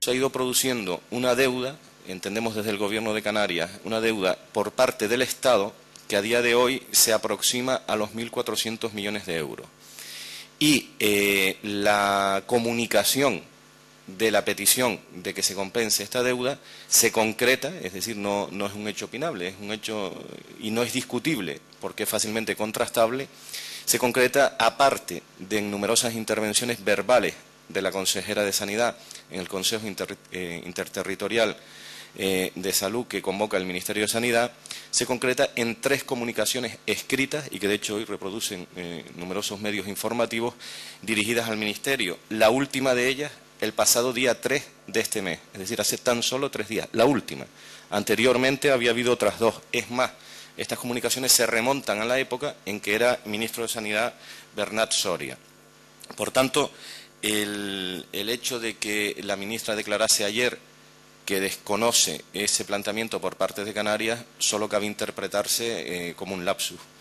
Se ha ido produciendo una deuda, entendemos desde el Gobierno de Canarias, una deuda por parte del Estado que a día de hoy se aproxima a los 1.400 millones de euros. Y la comunicación de la petición de que se compense esta deuda se concreta, es decir, no es un hecho opinable, es un hecho y no es discutible porque es fácilmente contrastable, se concreta aparte de numerosas intervenciones verbales de la consejera de Sanidad en el Consejo Interterritorial de Salud que convoca el Ministerio de Sanidad, se concreta en 3 comunicaciones escritas y que de hecho hoy reproducen numerosos medios informativos dirigidas al Ministerio. La última de ellas el pasado día 3 de este mes, es decir, hace tan solo 3 días, la última. Anteriormente había habido otras 2. Es más, estas comunicaciones se remontan a la época en que era ministro de Sanidad Bernat Soria. Por tanto, el hecho de que la ministra declarase ayer que desconoce ese planteamiento por parte de Canarias solo cabe interpretarse como un lapsus.